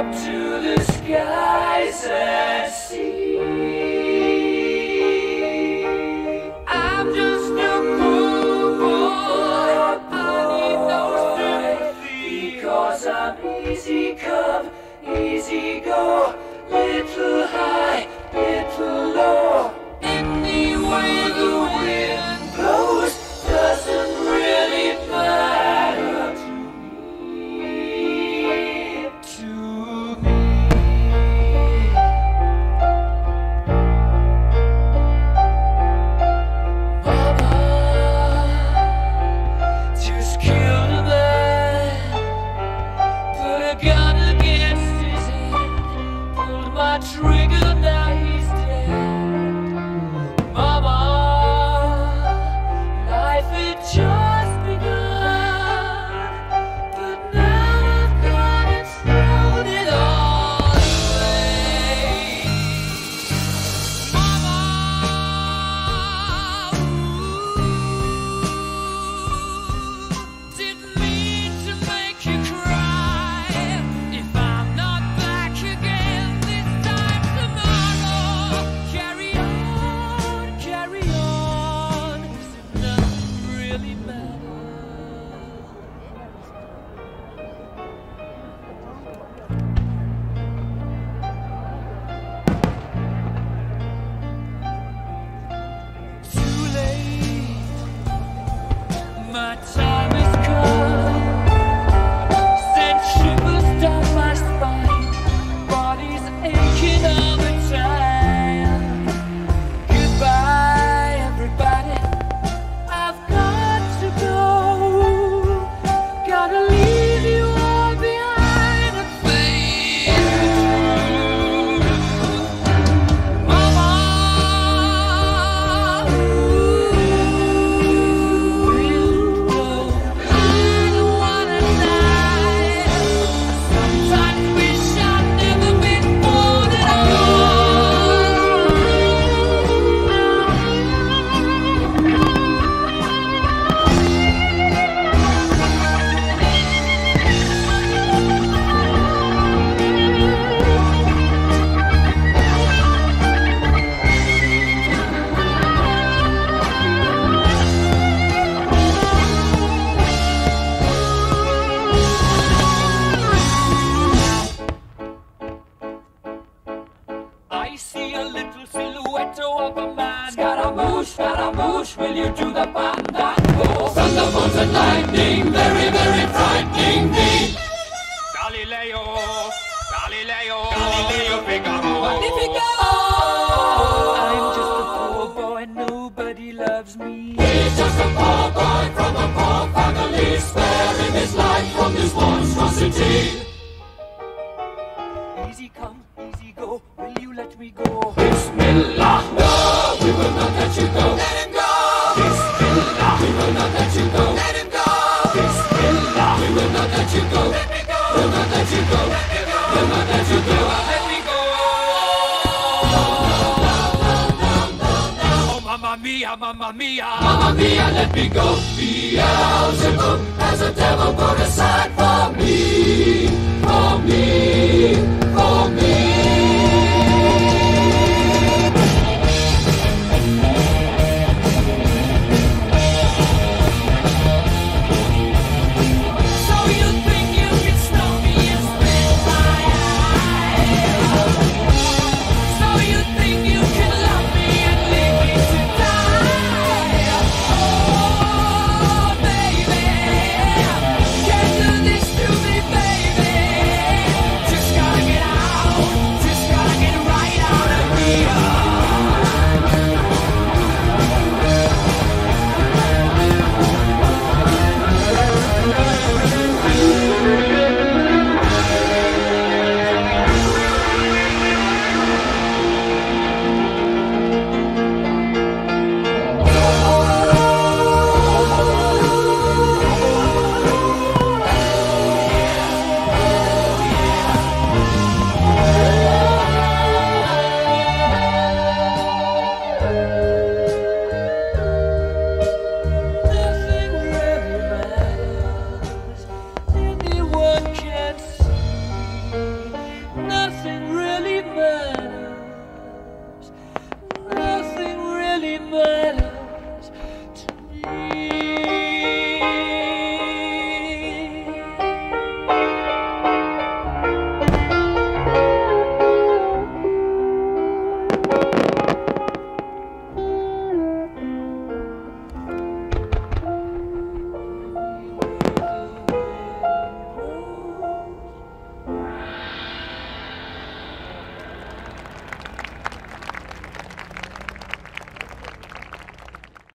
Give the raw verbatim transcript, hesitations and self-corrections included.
up to the skies and see. I'm just a poor boy, I need no sympathy, because I'm easy come, easy go, little high, little low. Any way the wind blows doesn't really matter to me, to me. Mama just killed a man, put a gun against his head, pulled my trigger, now he's dead. Mama, life had just begun, but now I've got it thrown it all away. Mama, ooh, didn't mean to make you cry. If I'm not back again this time tomorrow, carry on, carry on, 'cause nothing really matters. Too late, my time has come. Sent shivers down my spine, body's aching all the time. Goodbye, everybody, I've got to go. Gotta leave you all behind and fade. Mama, ooh, wind blow, I don't wanna die. Sometimes wish I'd never been born at all. I see a little silhouette of a man. Scaramouche, Scaramouche, will you do the fandango? Thunderbolts and lightning, very, very frightening me. Galileo, Galileo, Galileo Figaro. Magnifico! I'm just a poor boy, nobody loves me. He's just a poor boy from a poor family, sparing his life from this monstrosity. Easy come, easy go, will you let me go? Bismillah, no, we will not let you go. Let him go! Bismillah, we will not let you go. Let him go! Bismillah, we will not let you go. Let me go! We'll not let you go. Let me go! We'll not let you go. Let me go! Oh, mamma mia, mamma mia, mamma mia, let me go. Beelzebub has a